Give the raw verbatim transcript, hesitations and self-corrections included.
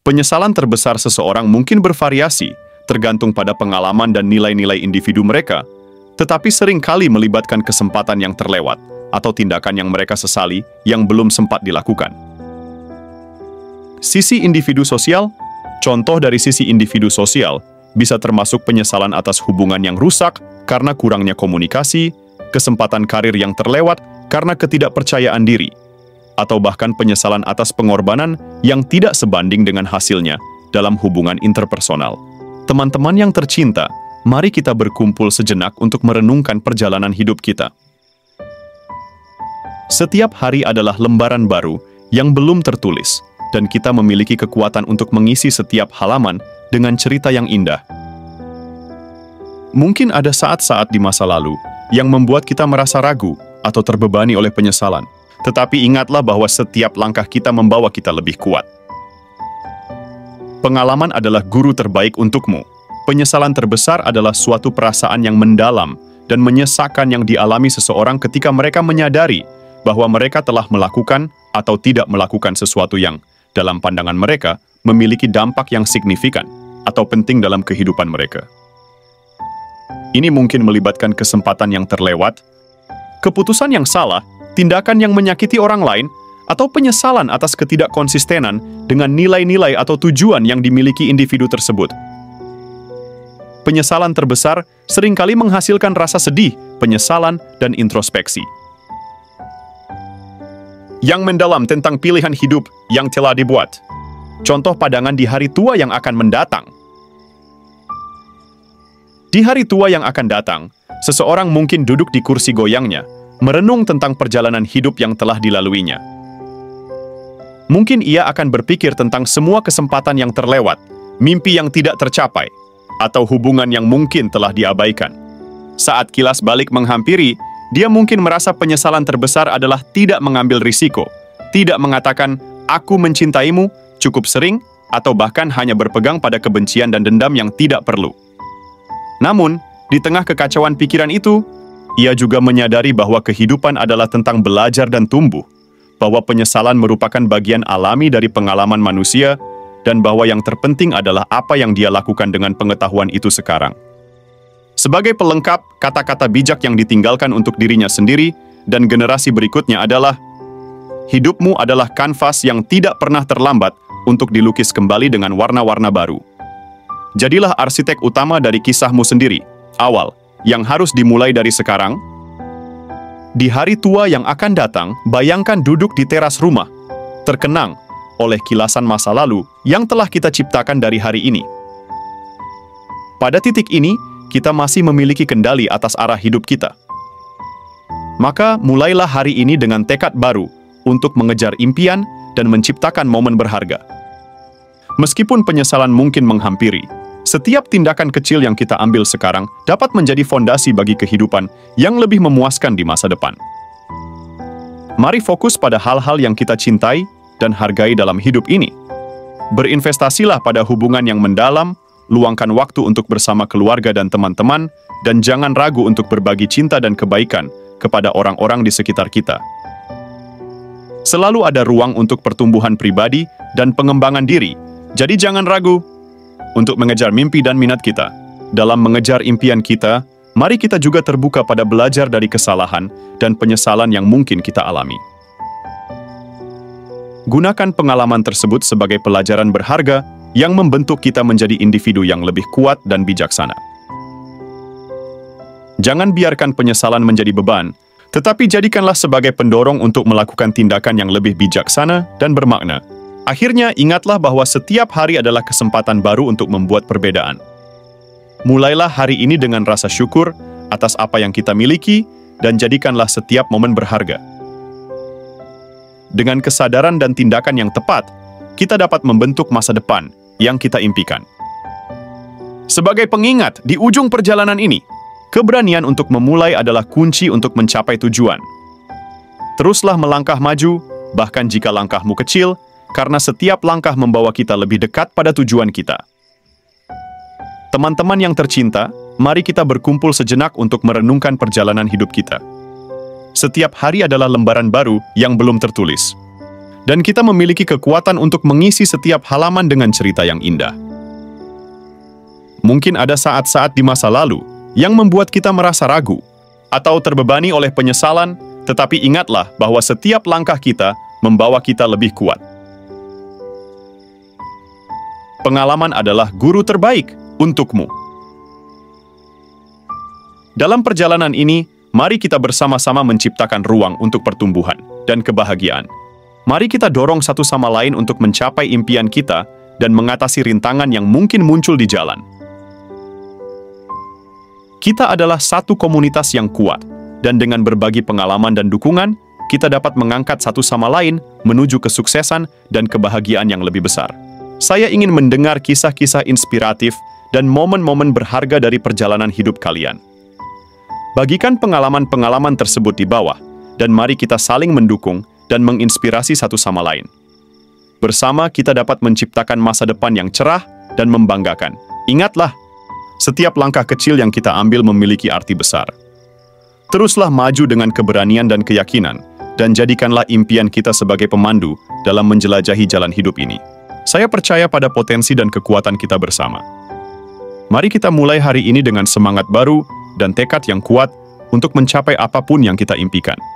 Penyesalan terbesar seseorang mungkin bervariasi, tergantung pada pengalaman dan nilai-nilai individu mereka, tetapi sering kali melibatkan kesempatan yang terlewat atau tindakan yang mereka sesali yang belum sempat dilakukan. Sisi individu sosial, contoh dari sisi individu sosial, bisa termasuk penyesalan atas hubungan yang rusak karena kurangnya komunikasi, kesempatan karir yang terlewat karena ketidakpercayaan diri, atau bahkan penyesalan atas pengorbanan yang tidak sebanding dengan hasilnya dalam hubungan interpersonal. Teman-teman yang tercinta, mari kita berkumpul sejenak untuk merenungkan perjalanan hidup kita. Setiap hari adalah lembaran baru yang belum tertulis, dan kita memiliki kekuatan untuk mengisi setiap halaman dengan cerita yang indah. Mungkin ada saat-saat di masa lalu yang membuat kita merasa ragu atau terbebani oleh penyesalan. Tetapi ingatlah bahwa setiap langkah kita membawa kita lebih kuat. Pengalaman adalah guru terbaik untukmu. Penyesalan terbesar adalah suatu perasaan yang mendalam dan menyesakan yang dialami seseorang ketika mereka menyadari bahwa mereka telah melakukan atau tidak melakukan sesuatu yang, dalam pandangan mereka, memiliki dampak yang signifikan atau penting dalam kehidupan mereka. Ini mungkin melibatkan kesempatan yang terlewat, keputusan yang salah, tindakan yang menyakiti orang lain, atau penyesalan atas ketidakkonsistenan dengan nilai-nilai atau tujuan yang dimiliki individu tersebut. Penyesalan terbesar seringkali menghasilkan rasa sedih, penyesalan, dan introspeksi yang mendalam tentang pilihan hidup yang telah dibuat. Contoh padangan di hari tua yang akan mendatang. Di hari tua yang akan datang, seseorang mungkin duduk di kursi goyangnya, merenung tentang perjalanan hidup yang telah dilaluinya. Mungkin ia akan berpikir tentang semua kesempatan yang terlewat, mimpi yang tidak tercapai, atau hubungan yang mungkin telah diabaikan. Saat kilas balik menghampiri, dia mungkin merasa penyesalan terbesar adalah tidak mengambil risiko, tidak mengatakan, "Aku mencintaimu," cukup sering, atau bahkan hanya berpegang pada kebencian dan dendam yang tidak perlu. Namun, di tengah kekacauan pikiran itu, ia juga menyadari bahwa kehidupan adalah tentang belajar dan tumbuh, bahwa penyesalan merupakan bagian alami dari pengalaman manusia, dan bahwa yang terpenting adalah apa yang dia lakukan dengan pengetahuan itu sekarang. Sebagai pelengkap, kata-kata bijak yang ditinggalkan untuk dirinya sendiri dan generasi berikutnya adalah, hidupmu adalah kanvas yang tidak pernah terlambat untuk dilukis kembali dengan warna-warna baru. Jadilah arsitek utama dari kisahmu sendiri, awal, yang harus dimulai dari sekarang. Di hari tua yang akan datang, bayangkan duduk di teras rumah, terkenang oleh kilasan masa lalu yang telah kita ciptakan dari hari ini. Pada titik ini, kita masih memiliki kendali atas arah hidup kita. Maka, mulailah hari ini dengan tekad baru untuk mengejar impian dan menciptakan momen berharga. Meskipun penyesalan mungkin menghampiri, setiap tindakan kecil yang kita ambil sekarang dapat menjadi fondasi bagi kehidupan yang lebih memuaskan di masa depan. Mari fokus pada hal-hal yang kita cintai dan hargai dalam hidup ini. Berinvestasilah pada hubungan yang mendalam, luangkan waktu untuk bersama keluarga dan teman-teman, dan jangan ragu untuk berbagi cinta dan kebaikan kepada orang-orang di sekitar kita. Selalu ada ruang untuk pertumbuhan pribadi dan pengembangan diri, jadi jangan ragu untuk mengejar mimpi dan minat kita. Dalam mengejar impian kita, mari kita juga terbuka pada belajar dari kesalahan dan penyesalan yang mungkin kita alami. Gunakan pengalaman tersebut sebagai pelajaran berharga yang membentuk kita menjadi individu yang lebih kuat dan bijaksana. Jangan biarkan penyesalan menjadi beban, tetapi jadikanlah sebagai pendorong untuk melakukan tindakan yang lebih bijaksana dan bermakna. Akhirnya, ingatlah bahwa setiap hari adalah kesempatan baru untuk membuat perbedaan. Mulailah hari ini dengan rasa syukur atas apa yang kita miliki dan jadikanlah setiap momen berharga. Dengan kesadaran dan tindakan yang tepat, kita dapat membentuk masa depan yang kita impikan. Sebagai pengingat di ujung perjalanan ini, keberanian untuk memulai adalah kunci untuk mencapai tujuan. Teruslah melangkah maju, bahkan jika langkahmu kecil, karena setiap langkah membawa kita lebih dekat pada tujuan kita. Teman-teman yang tercinta, mari kita berkumpul sejenak untuk merenungkan perjalanan hidup kita. Setiap hari adalah lembaran baru yang belum tertulis. Dan kita memiliki kekuatan untuk mengisi setiap halaman dengan cerita yang indah. Mungkin ada saat-saat di masa lalu yang membuat kita merasa ragu atau terbebani oleh penyesalan, tetapi ingatlah bahwa setiap langkah kita membawa kita lebih kuat. Pengalaman adalah guru terbaik untukmu. Dalam perjalanan ini, mari kita bersama-sama menciptakan ruang untuk pertumbuhan dan kebahagiaan. Mari kita dorong satu sama lain untuk mencapai impian kita dan mengatasi rintangan yang mungkin muncul di jalan. Kita adalah satu komunitas yang kuat, dan dengan berbagi pengalaman dan dukungan, kita dapat mengangkat satu sama lain menuju kesuksesan dan kebahagiaan yang lebih besar. Saya ingin mendengar kisah-kisah inspiratif dan momen-momen berharga dari perjalanan hidup kalian. Bagikan pengalaman-pengalaman tersebut di bawah, dan mari kita saling mendukung dan menginspirasi satu sama lain. Bersama kita dapat menciptakan masa depan yang cerah dan membanggakan. Ingatlah, setiap langkah kecil yang kita ambil memiliki arti besar. Teruslah maju dengan keberanian dan keyakinan, dan jadikanlah impian kita sebagai pemandu dalam menjelajahi jalan hidup ini. Saya percaya pada potensi dan kekuatan kita bersama. Mari kita mulai hari ini dengan semangat baru dan tekad yang kuat untuk mencapai apapun yang kita impikan.